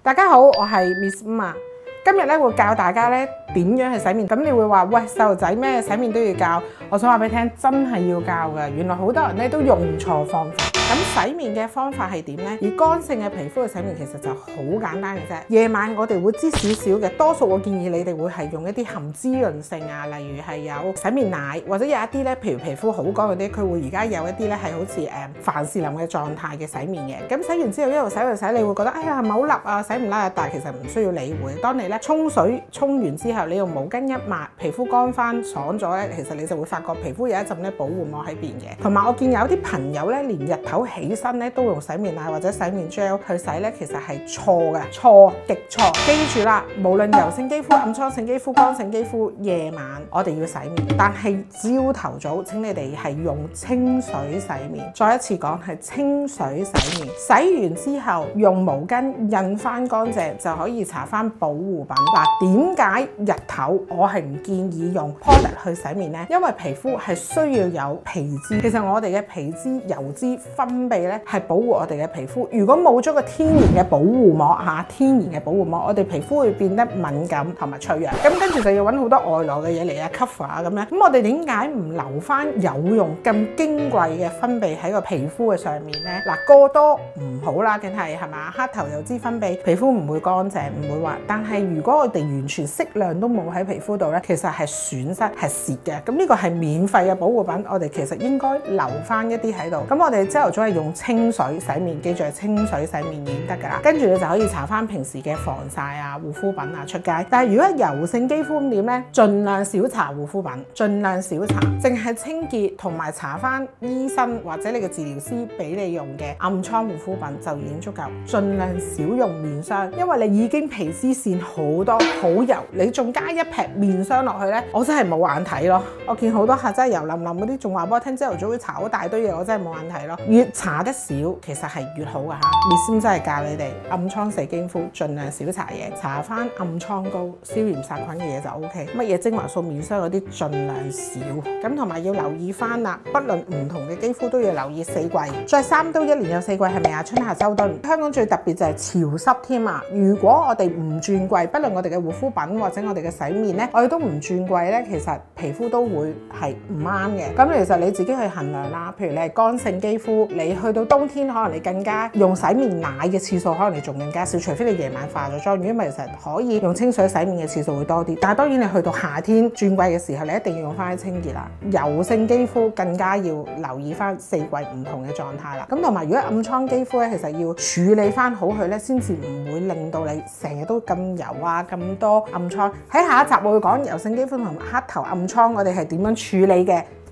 大家好，我係 Miss 5啊。今日咧會教大家咧點樣去洗面。咁你會話喂，細路仔咩洗面都要教？我想話俾你聽，真係要教㗎。原來好多人咧都用錯方法。咁洗面嘅方法係點呢？以乾性嘅皮膚去洗面其實就好簡單嘅啫。夜晚我哋會擠少少嘅，多數我建議你哋會係用一啲含滋潤性啊，例如係有洗面奶，或者有一啲咧，譬如皮膚好乾嗰啲，佢會而家有一啲咧係好似凡士林嘅狀態嘅洗面嘅。咁洗完之後一路洗一路洗，你會覺得哎呀係咪好笠啊，洗唔甩啊？但係其實唔需要理會。當你咧沖水沖完之後，你用毛巾一抹，皮膚乾翻爽咗咧，其實你就會發覺皮膚有一陣咧保護膜喺邊嘅。同埋我見有啲朋友咧，連日頭起身咧都用洗面奶或者洗面 gel 去洗咧，其實係錯嘅，錯極錯。記住啦，無論油性肌膚、暗瘡性肌膚、乾性肌膚，夜晚我哋要洗面，但係朝頭早請你哋係用清水洗面。再一次講係清水洗面，洗完之後用毛巾印翻乾淨就可以搽翻保護品。嗱，點解日頭我係唔建議用 product 去洗面呢？因為皮膚係需要有皮脂，其實我哋嘅皮脂、油脂分泌咧係保護我哋嘅皮膚。如果冇咗個天然嘅保護膜天然嘅保護膜，我哋皮膚會變得敏感同埋脆弱。咁跟住就要揾好多外來嘅嘢嚟cover 啊咁樣。咁我哋點解唔留翻有用咁矜貴嘅分泌喺個皮膚嘅上面呢？嗱，過多唔好啦，梗係嘛？黑頭油脂分泌，皮膚唔會乾淨，唔會滑。但係如果我哋完全適量都冇喺皮膚度咧，其實係損失係蝕嘅。咁呢個係免費嘅保護品，我哋其實應該留翻一啲喺度。咁我哋朝頭早係用清水洗面，記住係清水洗面已經得㗎啦。跟住你就可以搽翻平時嘅防曬啊、護膚品啊出街。但係如果油性肌膚咁點咧？盡量少搽護膚品，盡量少搽，淨係清潔同埋搽翻醫生或者你嘅治療師俾你用嘅暗瘡護膚品就已經足夠。盡量少用面霜，因為你已經皮脂腺好多好油，你仲加一撇面霜落去咧，我真係冇眼睇咯。我見好多客真係油淋淋嗰啲，仲話俾我聽朝頭早會搽好大堆嘢，我真係冇眼睇咯。越搽得少其實係越好㗎嚇。Miss 5真係教你哋暗瘡死肌膚，盡量少搽嘢，搽翻暗瘡膏、消炎殺菌嘅嘢就 OK。乜嘢精華素、面霜嗰啲盡量少。咁同埋要留意翻啦，不論唔同嘅肌膚都要留意四季。着衫都一年有四季係咪啊？春夏秋冬。香港最特別就係潮濕添啊！如果我哋唔轉季，不論我哋嘅護膚品或者我哋嘅洗面咧，我哋都唔轉季咧，其實皮膚都會係唔啱嘅。咁其實你自己去衡量啦。譬如你係乾性肌膚，你去到冬天可能你更加用洗面奶嘅次數可能你仲更加少，除非你夜晚化咗妝。如果唔係，其實可以用清水洗面嘅次數會多啲。但係當然你去到夏天轉季嘅時候，你一定要用翻清潔啦。油性肌膚更加要留意翻四季唔同嘅狀態啦。咁同埋如果暗瘡肌膚咧，其實要處理翻好佢咧，先至唔會令到你成日都咁油啊，咁多暗瘡。喺下一集我會講油性肌膚同黑頭暗瘡我哋係點樣處理嘅，